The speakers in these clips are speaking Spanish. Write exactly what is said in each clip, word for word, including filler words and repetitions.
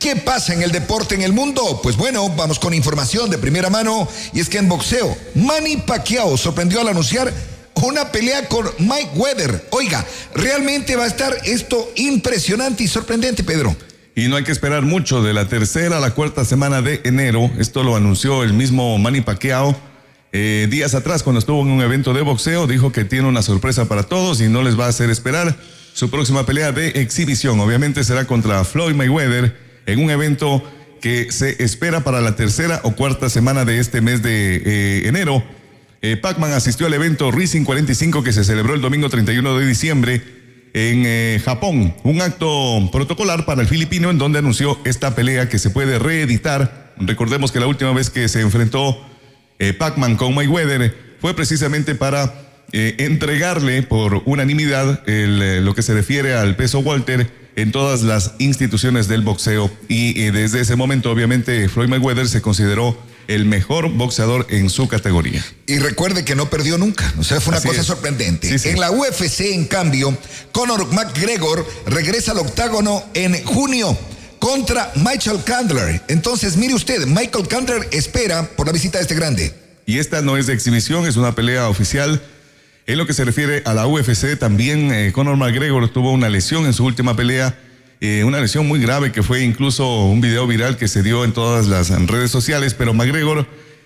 ¿Qué pasa en el deporte en el mundo? Pues bueno, vamos con información de primera mano. Y es que en boxeo, Manny Pacquiao sorprendió al anunciar una pelea con Mike Weather. Oiga, realmente va a estar esto impresionante y sorprendente, Pedro. Y no hay que esperar mucho de la tercera a la cuarta semana de enero. Esto lo anunció el mismo Manny Pacquiao eh, días atrás cuando estuvo en un evento de boxeo. Dijo que tiene una sorpresa para todos y no les va a hacer esperar su próxima pelea de exhibición. Obviamente será contra Floyd Mayweather en un evento que se espera para la tercera o cuarta semana de este mes de eh, enero. Eh, Pacman asistió al evento Rising cuarenta y cinco que se celebró el domingo treinta y uno de diciembre en eh, Japón. Un acto protocolar para el filipino en donde anunció esta pelea que se puede reeditar. Recordemos que la última vez que se enfrentó eh, Pacman con Mayweather fue precisamente para eh, entregarle por unanimidad el, eh, lo que se refiere al peso welter en todas las instituciones del boxeo. Y eh, desde ese momento, obviamente, Floyd Mayweather se consideró el mejor boxeador en su categoría. Y recuerde que no perdió nunca, o sea, fue una Así cosa es. sorprendente. Sí, sí. En la U F C, en cambio, Conor McGregor regresa al octágono en junio contra Michael Chandler. Entonces, mire usted, Michael Chandler espera por la visita de este grande. Y esta no es de exhibición, es una pelea oficial. En lo que se refiere a la U F C, también eh, Conor McGregor tuvo una lesión en su última pelea, eh, una lesión muy grave que fue incluso un video viral que se dio en todas las redes sociales, pero McGregor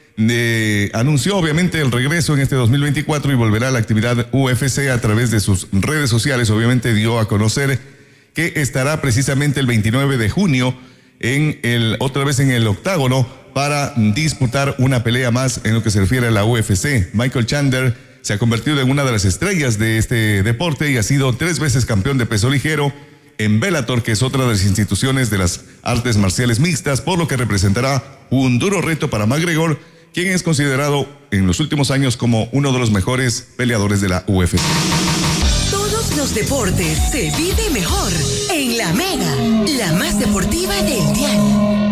eh, anunció obviamente el regreso en este dos mil veinticuatro y volverá a la actividad U F C a través de sus redes sociales. Obviamente dio a conocer que estará precisamente el veintinueve de junio en el, otra vez en el octágono para disputar una pelea más en lo que se refiere a la U F C. Michael Chandler se ha convertido en una de las estrellas de este deporte y ha sido tres veces campeón de peso ligero en Bellator, que es otra de las instituciones de las artes marciales mixtas, por lo que representará un duro reto para McGregor, quien es considerado en los últimos años como uno de los mejores peleadores de la U F C. Todos los deportes se vive mejor en La Mega, la más deportiva del diario.